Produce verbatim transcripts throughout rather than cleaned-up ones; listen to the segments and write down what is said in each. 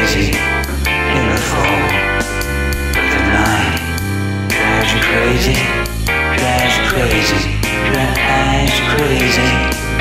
crazy in the fall of the night. Drives you crazy, drives you crazy, drives you crazy.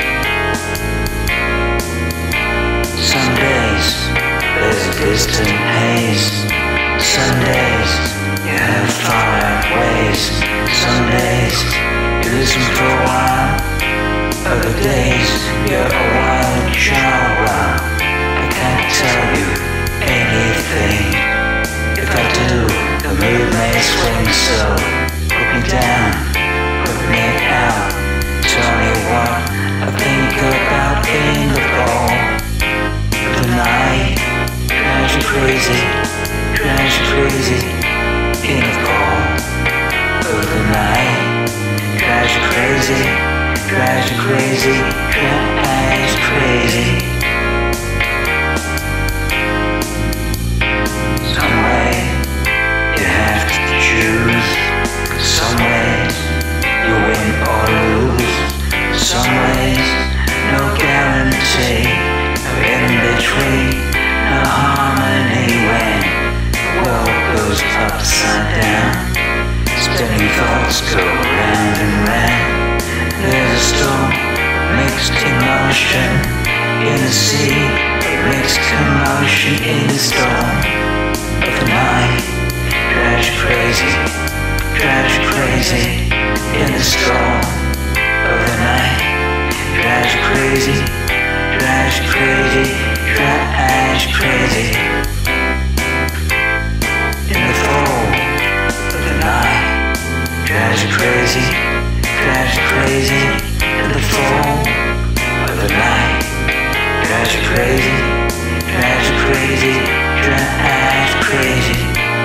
Some days there's a distant haze. Some days you have far out ways. Some days you listen for a while. Other days you're a wild child. I can't tell you anything. If I do, the mood may swing so. Put me down, put me out. Tell me what I think about in the fall of the night. Drives you crazy, drives you crazy in the fall of the night. Drives you crazy, drives you crazy, drives you crazy. Some way you have to choose. Some ways you win or lose. Some ways no guarantee. No in between, no harmony when the world goes upside down. Spinning thoughts go round and round. There's a storm, mixed emotion in the sea, a mixed commotion in the storm of the night. Drives you crazy, drives you crazy in the storm of the night. Drives you crazy, drives you crazy, drives you crazy in the fall of the night. Drives you crazy, drives you crazy in the fall of the night. Drives you crazy, drives you crazy, drives you crazy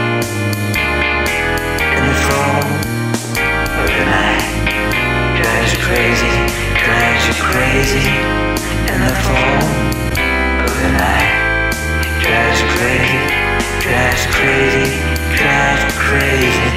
in the fall of the night. Drives you crazy, drives you crazy in the fall of the night. Drives you crazy, drives you crazy, drives you crazy.